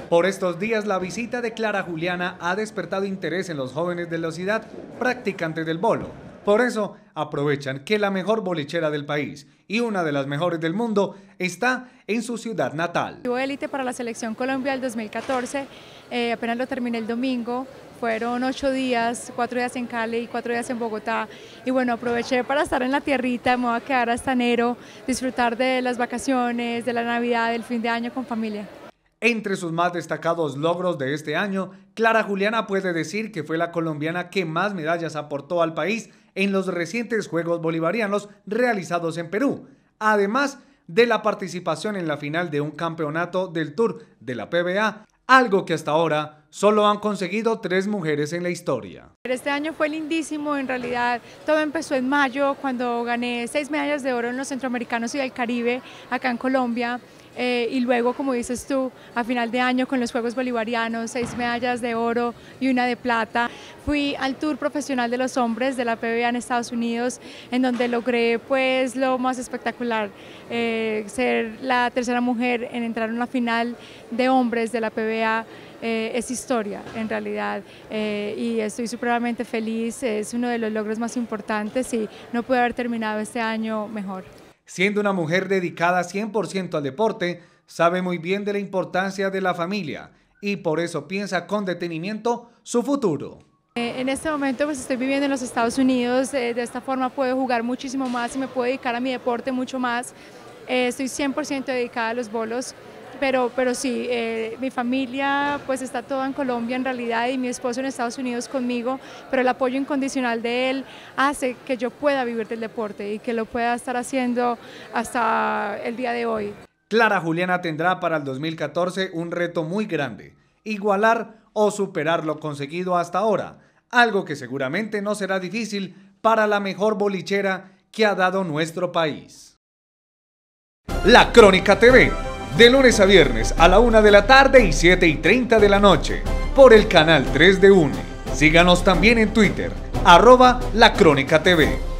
Por estos días, la visita de Clara Juliana ha despertado interés en los jóvenes de la ciudad practicantes del bolo. Por eso, aprovechan que la mejor bolichera del país y una de las mejores del mundo está en su ciudad natal. Tuve élite para la Selección Colombia del 2014, apenas lo terminé el domingo. Fueron 8 días, 4 días en Cali y 4 días en Bogotá. Y bueno, aproveché para estar en la tierrita, me voy a quedar hasta enero, disfrutar de las vacaciones, de la Navidad, del fin de año con familia. Entre sus más destacados logros de este año, Clara Juliana puede decir que fue la colombiana que más medallas aportó al país en los recientes Juegos Bolivarianos realizados en Perú, además de la participación en la final de un campeonato del Tour de la PBA, algo que hasta ahora solo han conseguido 3 mujeres en la historia. Este año fue lindísimo, en realidad todo empezó en mayo cuando gané 6 medallas de oro en los Centroamericanos y del Caribe acá en Colombia. Y luego, como dices tú, a final de año con los Juegos Bolivarianos, 6 medallas de oro y 1 de plata. Fui al Tour Profesional de los Hombres de la PBA en Estados Unidos, en donde logré pues lo más espectacular, ser la tercera mujer en entrar en una final de hombres de la PBA. Es historia en realidad, y estoy supremamente feliz, es uno de los logros más importantes y no pude haber terminado este año mejor. Siendo una mujer dedicada 100% al deporte, sabe muy bien de la importancia de la familia y por eso piensa con detenimiento su futuro. En este momento pues estoy viviendo en los Estados Unidos, de esta forma puedo jugar muchísimo más y me puedo dedicar a mi deporte mucho más. Estoy 100% dedicada a los bolos. Pero sí, mi familia pues está toda en Colombia en realidad y mi esposo en Estados Unidos conmigo, pero el apoyo incondicional de él hace que yo pueda vivir del deporte y que lo pueda estar haciendo hasta el día de hoy. Clara Juliana tendrá para el 2014 un reto muy grande, igualar o superar lo conseguido hasta ahora, algo que seguramente no será difícil para la mejor bolichera que ha dado nuestro país. La Crónica TV. De lunes a viernes a la 1 de la tarde y 7:30 de la noche, por el canal 3 de UNE. Síganos también en Twitter, @LaCrónicaTV.